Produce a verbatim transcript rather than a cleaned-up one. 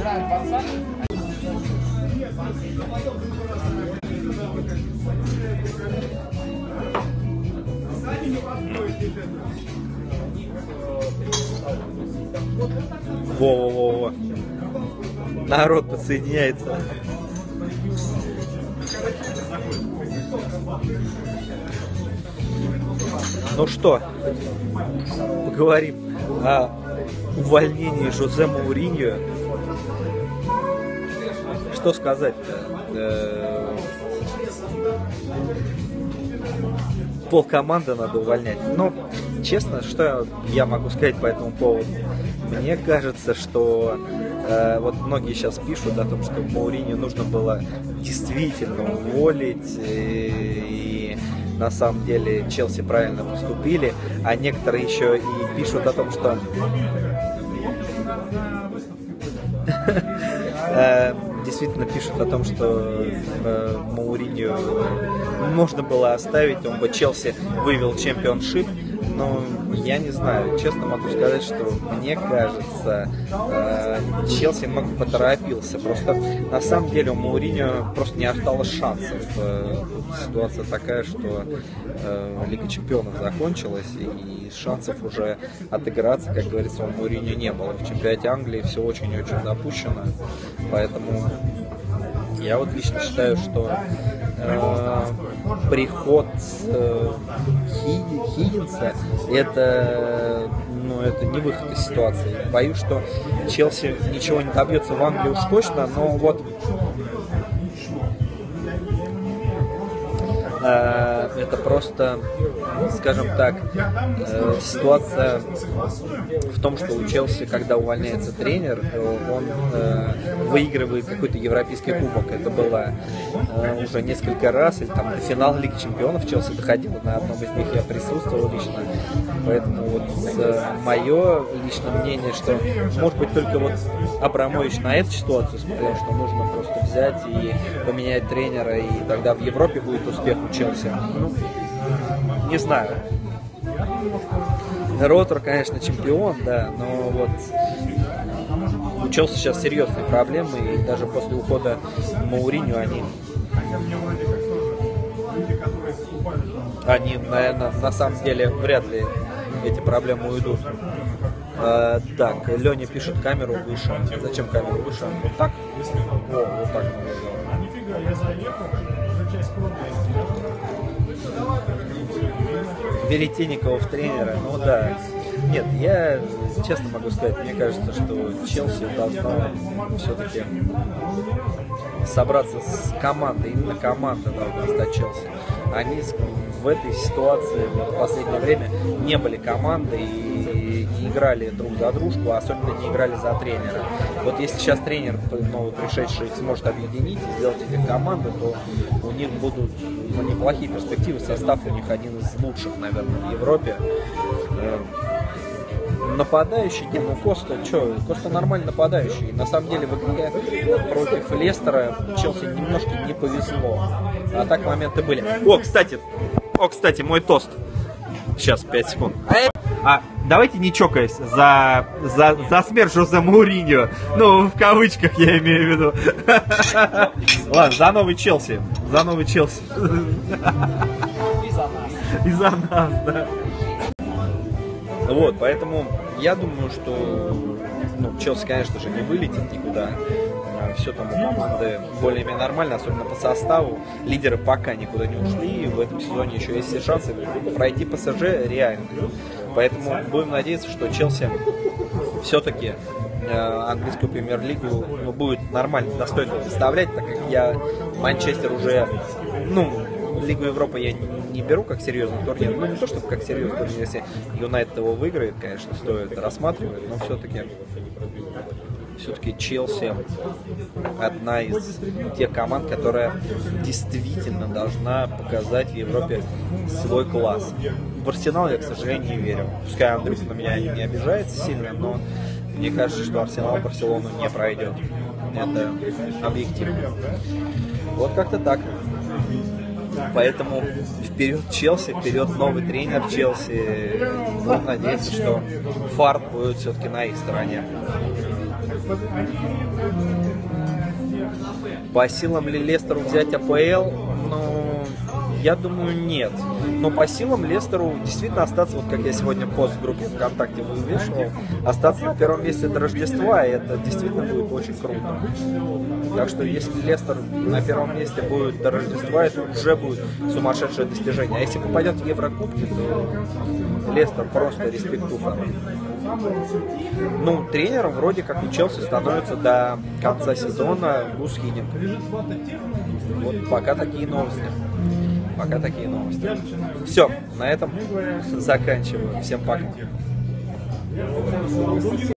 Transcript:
Во-во-во-во. Народ подсоединяется. Ну что, поговорим о увольнении Жозе Мауриньо. Что сказать-то? Полкоманды надо увольнять. Ну, честно, что я могу сказать по этому поводу? Мне кажется, что э, вот многие сейчас пишут о том, что Мауриньо нужно было действительно уволить, и, и на самом деле Челси правильно поступили, а некоторые еще и пишут о том, что действительно пишут о том, что Мауриньо можно было оставить, он бы Челси вывел чемпионшип. Но я не знаю, честно могу сказать, что мне кажется, э, Челси немного поторопился. Просто на самом деле у Мауриньо просто не осталось шансов. Э, ситуация такая, что э, Лига чемпионов закончилась, и шансов уже отыграться, как говорится, у Мауриньо не было. В чемпионате Англии все очень-очень запущено. Поэтому я вот лично считаю, что э, приход э, Хиггинса это, ну, это не выход из ситуации. Боюсь, что Челси ничего не добьется в Англии уж точно, но вот э, это просто, скажем так, э, ситуация в том, что у Челси, когда увольняется тренер, он э, выигрывает какой-то европейский кубок. Это было э, уже несколько раз, или там до финала Лиги чемпионов Челси доходило, на одном из них я присутствовал лично. Поэтому вот э, мое личное мнение, что может быть только вот Абрамович на эту ситуацию смотрел, что нужно просто взять и поменять тренера, и тогда в Европе будет успех у Челси. Ну, не знаю. Ротор, конечно, чемпион, да, но вот у Челси сейчас серьезные проблемы, и даже после ухода Мауриньо они, они, наверное, на самом деле вряд ли эти проблемы уйдут. А, так, Леня пишет, камеру выше. Зачем камеру выше? Вот так? О, вот так. Веретенникова в тренера, ну да. Нет, я честно могу сказать, мне кажется, что Челси должна все-таки собраться с командой, именно команда должна стать Челси. Они в этой ситуации в последнее время не были командой и не играли друг за дружку, а особенно не играли за тренера. Вот если сейчас тренер, новый пришедший, сможет объединить и сделать этих команду, то у них будут, ну, неплохие перспективы. Состав у них один из лучших, наверное, в Европе. Нападающий, не, ну Коста, что, Коста нормальный нападающий. На самом деле в игре против Лестера Челси немножко не повезло. А так моменты были. О, кстати, о, кстати, мой тост. Сейчас, пять секунд. А давайте не чокаясь за, за, за смерть Жозе Мауриньо. Ну, в кавычках я имею в виду. Ладно, за новый Челси. За новый Челси. И за нас. И за нас, да. Вот, поэтому я думаю, что ну, Челси, конечно же, не вылетит никуда. Все там у команды более-менее нормально, особенно по составу. Лидеры пока никуда не ушли. В этом сезоне еще есть все шансы пройти ПСЖ реально. Поэтому будем надеяться, что Челси все-таки э, английскую премьер-лигу ну, будет нормально, достойно представлять, так как я Манчестер уже, ну, Лигу Европы я не беру как серьезный турнир, ну не то чтобы как серьезный турнир, если Юнайтед его выиграет, конечно, стоит рассматривать, но все-таки все-таки Челси одна из тех команд, которая действительно должна показать в Европе свой класс. В Арсенал я, к сожалению, не верю. Пускай Андрюх на меня не обижается сильно, но мне кажется, что Арсенал Барселону не пройдет. Это объективно. Вот как-то так. Поэтому вперед Челси, вперед новый тренер Челси. Будем надеяться, что фарт будет все-таки на их стороне. По силам ли Лестеру взять АПЛ? Ну, я думаю, нет. Но по силам Лестеру действительно остаться, вот как я сегодня пост в группе ВКонтакте вывешивал, остаться на первом месте до Рождества, и это действительно будет очень круто. Так что если Лестер на первом месте будет до Рождества, это уже будет сумасшедшее достижение. А если попадет в Еврокубки, то Лестер просто респектуха. Ну, тренером вроде как у Челси становится до конца сезона Гус Хидинг. Вот пока такие новости. Пока такие новости. Все, на этом заканчиваю. Всем пока.